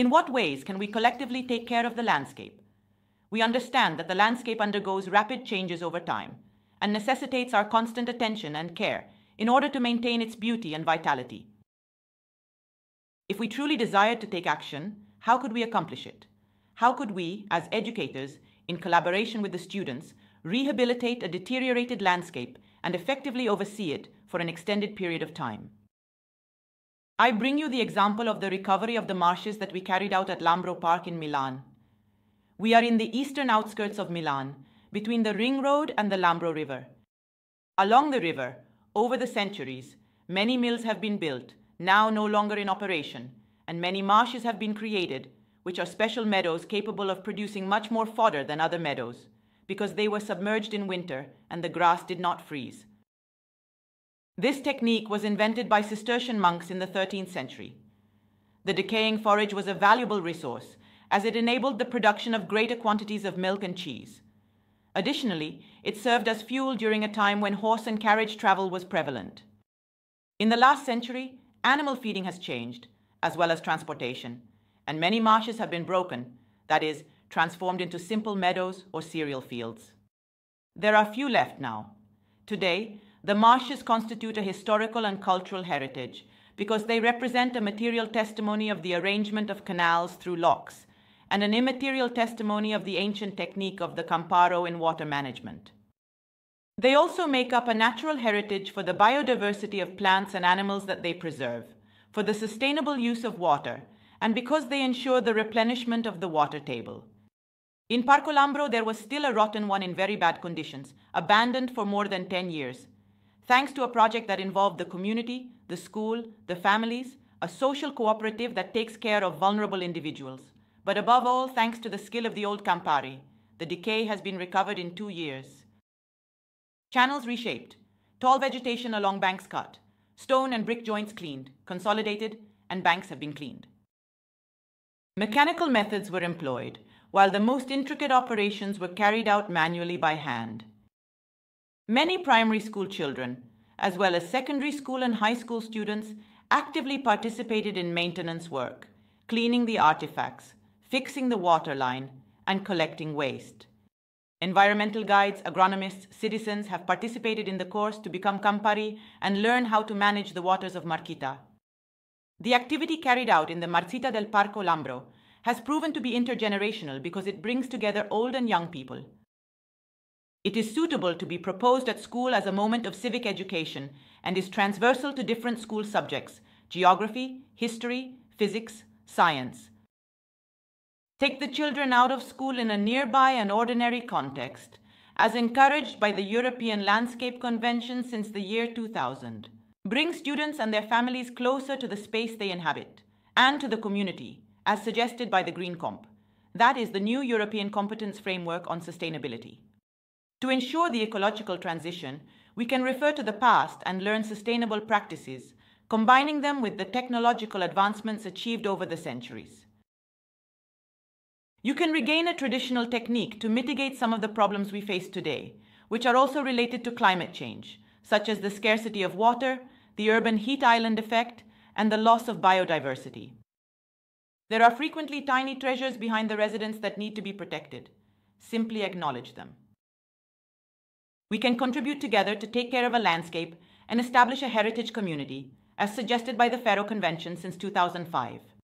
In what ways can we collectively take care of the landscape? We understand that the landscape undergoes rapid changes over time and necessitates our constant attention and care in order to maintain its beauty and vitality. If we truly desired to take action, how could we accomplish it? How could we, as educators, in collaboration with the students, rehabilitate a deteriorated landscape and effectively oversee it for an extended period of time? I bring you the example of the recovery of the marshes that we carried out at Lambro Park in Milan. We are in the eastern outskirts of Milan, between the Ring Road and the Lambro River. Along the river, over the centuries, many mills have been built, now no longer in operation, and many marshes have been created, which are special meadows capable of producing much more fodder than other meadows, because they were submerged in winter and the grass did not freeze. This technique was invented by Cistercian monks in the 13th century. The decaying forage was a valuable resource, as it enabled the production of greater quantities of milk and cheese. Additionally, it served as fuel during a time when horse and carriage travel was prevalent. In the last century, animal feeding has changed, as well as transportation, and many marshes have been broken, that is, transformed into simple meadows or cereal fields. There are few left now. Today, the marshes constitute a historical and cultural heritage because they represent a material testimony of the arrangement of canals through locks and an immaterial testimony of the ancient technique of the camparo in water management. They also make up a natural heritage for the biodiversity of plants and animals that they preserve, for the sustainable use of water, and because they ensure the replenishment of the water table. In Parco Lambro, there was still a rotten one in very bad conditions, abandoned for more than 10 years. Thanks to a project that involved the community, the school, the families, a social cooperative that takes care of vulnerable individuals. But above all, thanks to the skill of the old Campari, the decay has been recovered in 2 years. Channels reshaped, tall vegetation along banks cut, stone and brick joints cleaned, consolidated, and banks have been cleaned. Mechanical methods were employed, while the most intricate operations were carried out manually by hand. Many primary school children, as well as secondary school and high school students, actively participated in maintenance work, cleaning the artifacts, fixing the water line, and collecting waste. Environmental guides, agronomists, citizens have participated in the course to become Campari and learn how to manage the waters of Marchita. The activity carried out in the Marchita del Parco Lambro has proven to be intergenerational because it brings together old and young people. It is suitable to be proposed at school as a moment of civic education and is transversal to different school subjects: geography, history, physics, science. Take the children out of school in a nearby and ordinary context, as encouraged by the European Landscape Convention since the year 2000. Bring students and their families closer to the space they inhabit and to the community, as suggested by the Green Comp. That is the new European competence framework on sustainability. To ensure the ecological transition, we can refer to the past and learn sustainable practices, combining them with the technological advancements achieved over the centuries. You can regain a traditional technique to mitigate some of the problems we face today, which are also related to climate change, such as the scarcity of water, the urban heat island effect, and the loss of biodiversity. There are frequently tiny treasures behind the residents that need to be protected. Simply acknowledge them. We can contribute together to take care of a landscape and establish a heritage community, as suggested by the Faro Convention since 2005.